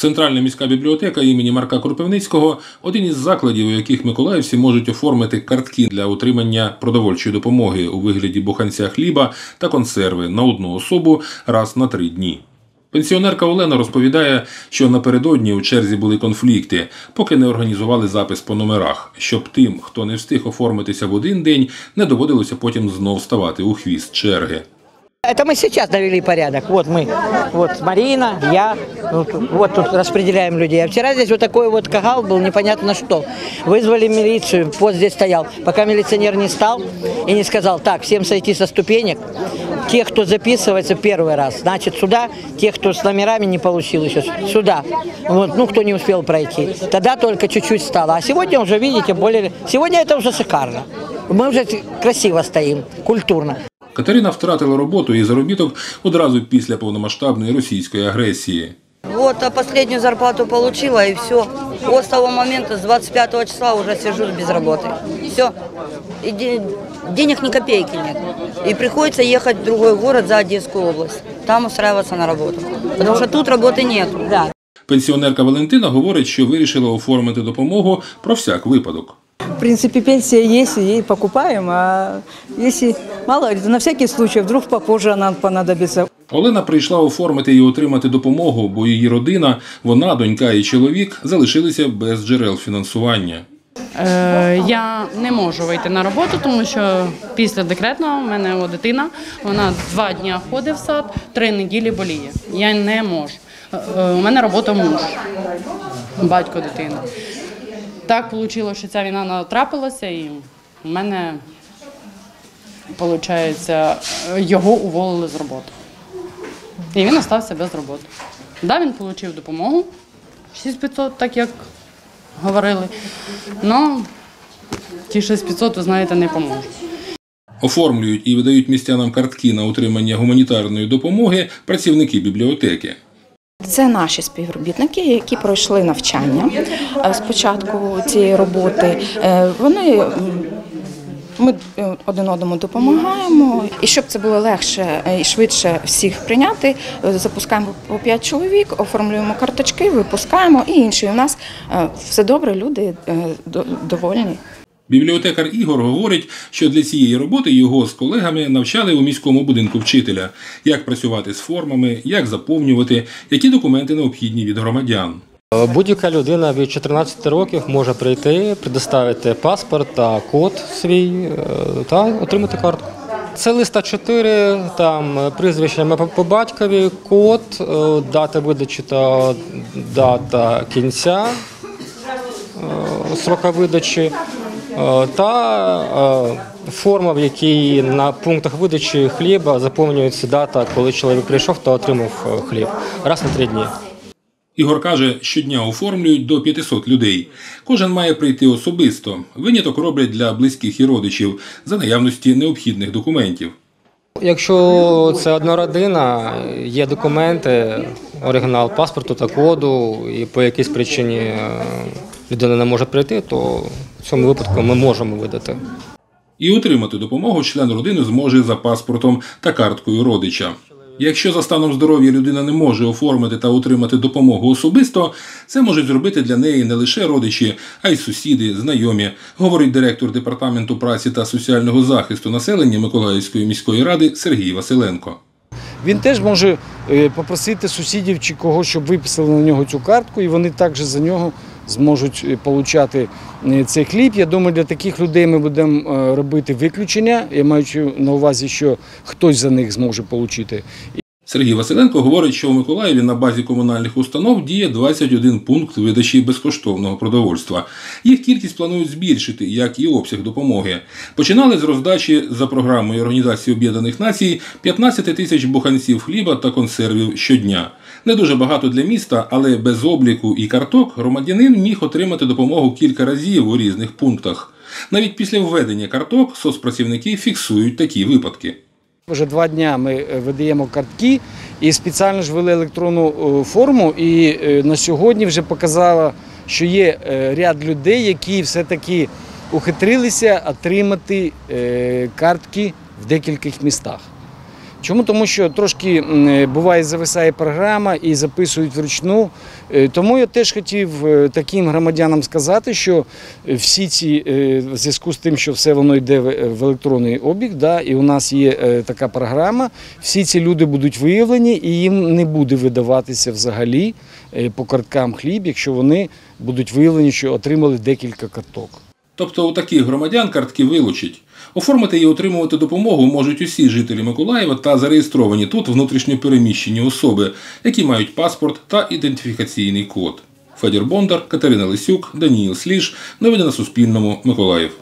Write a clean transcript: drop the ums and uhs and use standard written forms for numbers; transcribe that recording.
Центральна міська бібліотека імені Марка Кропивницького – один із закладів, у яких миколаївці можуть оформити картки для отримання продовольчої допомоги у вигляді буханця хліба та консерви на одну особу раз на 3 дні. Пенсіонерка Олена розповідає, що напередодні у черзі були конфлікти, поки не організували запис по номерах, щоб тим, хто не встиг оформитися в один день, не доводилося потім знов ставати у хвіст черги. Это мы сейчас навели порядок. Вот мы, вот Марина, я, вот тут распределяем людей. А вчера здесь вот такой вот кагал был, непонятно что. Вызвали милицию, пост здесь стоял. Пока милиционер не стал и не сказал, так, всем сойти со ступенек. Те, кто записывается первый раз, значит сюда. Те, кто с номерами не получил еще, сюда. Вот, ну, кто не успел пройти. Тогда только чуть-чуть стало. А сегодня уже, видите, сегодня это уже шикарно. Мы уже красиво стоим, культурно. Катерина втратила роботу і заробіток одразу після повномасштабної російської агресії. Вот, а последнюю зарплату получила и все. Вот с того момента, с 25 числа уже сижу без работы. Все. И денег ни копейки нет. И приходится ехать в другой город за Одесскую область. Там устраиваться на работу. Потому что тут работы нет. Да. Пенсіонерка Валентина говорить, що вирішила оформити допомогу про всяк випадок. В принципе, пенсия есть, ей покупаем, а если мало, на всякий случай, вдруг попозже она понадобится. Олена прийшла оформити і отримати допомогу, бо її родина, вона, донька і чоловік, залишилися без джерел фінансування. Я не можу вийти на роботу, тому що після декретного в мене дитина, вона 2 дні ходить в сад, 3 неділі боліє. Я не можу. У мене робота муж, батько дитини. Так вийшло, що ця війна натрапилася, і в мене, виходить, його уволили з роботи. І він залишився без роботи. Да, він отримав допомогу, 6500, так як говорили, але ті 6500, ви знаєте, не поможуть. Оформлюють і видають містянам картки на отримання гуманітарної допомоги працівники бібліотеки. Це наші співробітники, які пройшли навчання з початку цієї роботи. Ми один одному допомагаємо. І щоб це було легше і швидше всіх прийняти, запускаємо по 5 чоловік, оформлюємо карточки, випускаємо і інші. У нас все добре, люди довольні. Бібліотекар Ігор говорить, що для цієї роботи його з колегами навчали у міському будинку вчителя, як працювати з формами, як заповнювати, які документи необхідні від громадян. Будь-яка людина від 14 років може прийти, предоставити паспорт та код свій та отримати картку. Це лист А4, там прізвище по батькові, код, дата видачі та дата кінця строка видачі. Та форма, в якій на пунктах видачі хліба заповнюється дата, коли чоловік прийшов та отримав хліб. Раз на 3 дні. Ігор каже, щодня оформлюють до 500 людей. Кожен має прийти особисто. Виняток роблять для близьких і родичів за наявності необхідних документів. Якщо це одна родина, є документи, оригінал паспорту та коду, і по якійсь причині людина не може прийти, то в цьому випадку ми можемо видати. І отримати допомогу член родини зможе за паспортом та карткою родича. Якщо за станом здоров'я людина не може оформити та отримати допомогу особисто, це можуть зробити для неї не лише родичі, а й сусіди, знайомі, говорить директор Департаменту праці та соціального захисту населення Миколаївської міської ради Сергій Василенко. Він теж може попросити сусідів чи когось, щоб виписали на нього цю картку, і вони також за нього зможуть отримати цей хліб. Я думаю, для таких людей ми будемо робити виключення. Я маю на увазі, що хтось за них зможе отримати. Сергій Василенко говорить, що у Миколаєві на базі комунальних установ діє 21 пункт видачі безкоштовного продовольства. Їх кількість планують збільшити, як і обсяг допомоги. Починали з роздачі за програмою Організації Об'єднаних Націй 15 тисяч буханців хліба та консервів щодня. Не дуже багато для міста, але без обліку і карток громадянин міг отримати допомогу кілька разів у різних пунктах. Навіть після введення карток соцпрацівники фіксують такі випадки. Вже 2 дні ми видаємо картки і спеціально ж ввели електронну форму. І на сьогодні вже показало, що є ряд людей, які все-таки ухитрилися отримати картки в декількох містах. Чому? Тому що трошки буває зависає програма і записують вручну. Тому я теж хотів таким громадянам сказати, що всі ці, в зв'язку з тим, що все воно йде в електронний обіг, да, і у нас є така програма, всі ці люди будуть виявлені і їм не буде видаватися взагалі по карткам хліб, якщо вони будуть виявлені, що отримали декілька карток. Тобто у таких громадян картки вилучать. Оформити і отримувати допомогу можуть усі жителі Миколаєва та зареєстровані тут внутрішньо переміщені особи, які мають паспорт та ідентифікаційний код. Федір Бондар, Катерина Лисюк, Даніїл Сліж. Новини на Суспільному. Миколаїв.